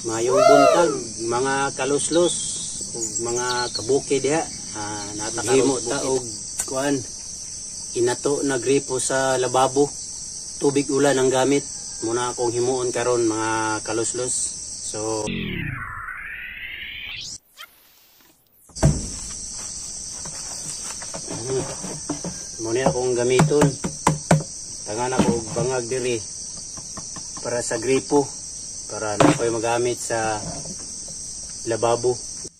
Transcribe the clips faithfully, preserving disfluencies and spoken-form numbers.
Mayong buntag, mga kaluslos, ug mga kabuki diha. Ah, natakalimot ta og kuan. Inato na gripo sa lababo. Tubig ulan ang gamit. Muna akong himuon karon mga kaluslos. So hmm. Muna akong gamiton. Tangan ako og bangag diri para sa gripo, para na ko'y magamit sa lababo.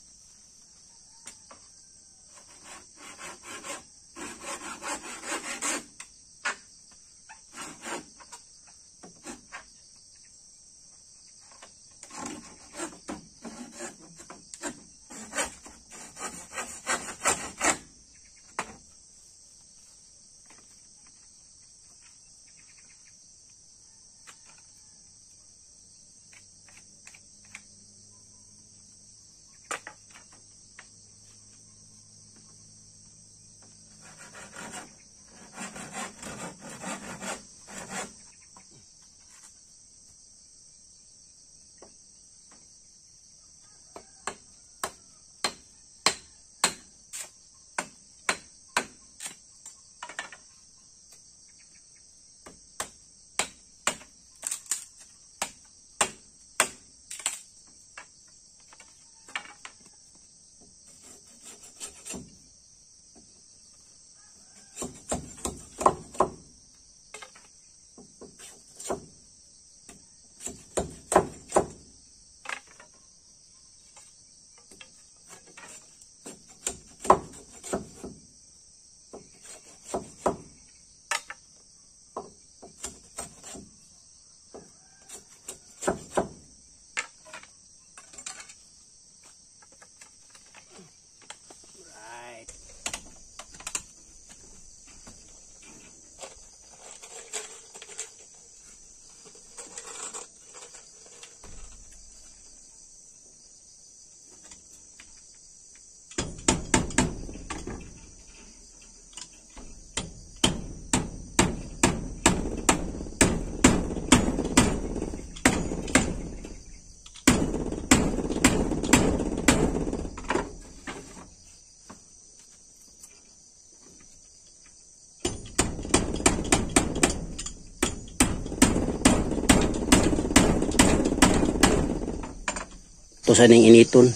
Ito sa ning initon.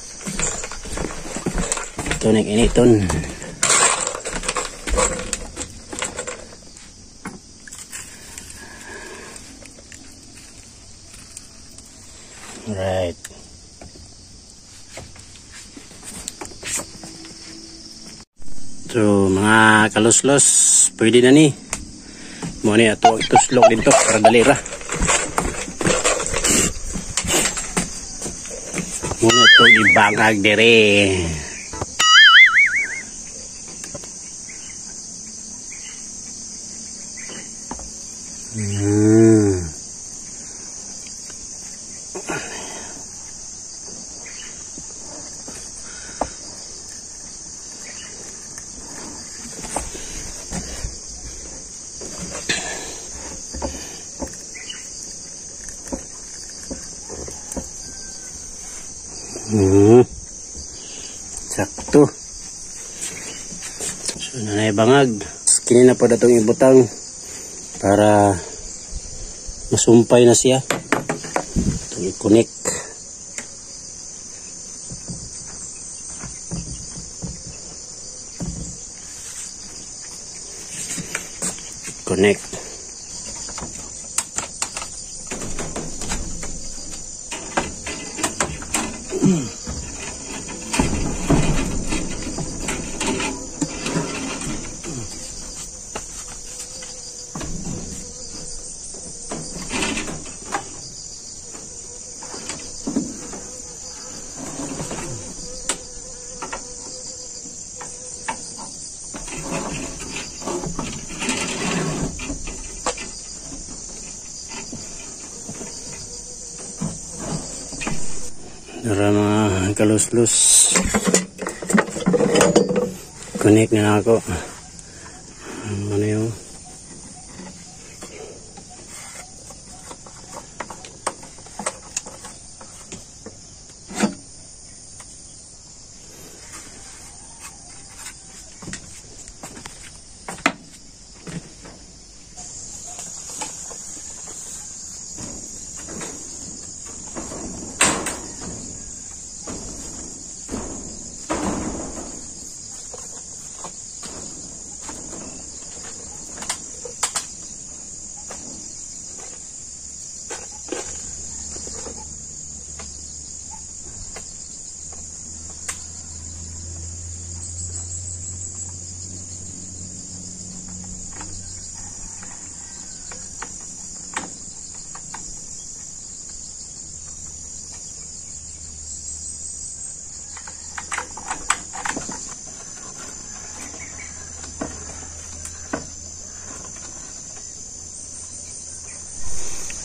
Ito ning initon. Right. So mga kaluslos, pwede na ni. Mo ni ato ituslok dito para dalira. Muna ito ibangag dire. Hmm. Hmm. Sakto. So nanay bangag. Kini na pa datong ibutang para masumpay na siya. Itong i-connect. Connect. Para mga kaluslos, connect na ako. Ano yung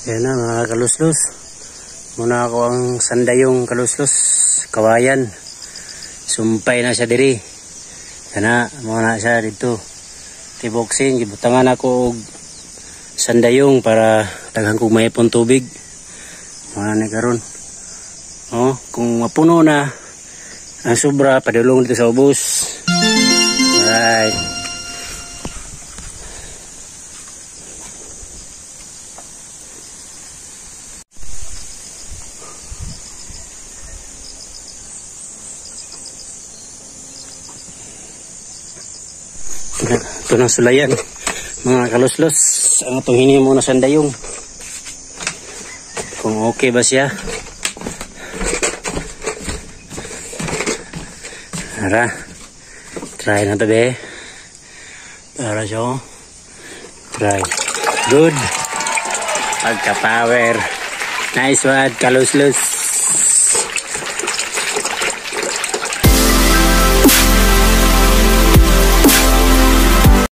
Yan na mga kaluslos. Muna ako ang sandayong kaluslos. Kawayan. Sumpay na siya diri. Yan na. Muna siya dito. Tiboxing. Gibutangan ako og sandayong para taghang kong mayipon tubig. Muna na karon. Oh, kung mapuno na ang sobra, padulong dito sa ubos. Alright. Ito na sulayan mga kaluslos ang itong hinimo na sandayong kung okay ba siya. Tara, try na ito be para siya try good pagka power. Nice one kaluslos.